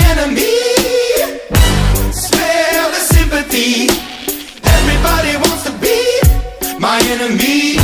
enemy. Smell the sympathy. Everybody wants to be my enemy.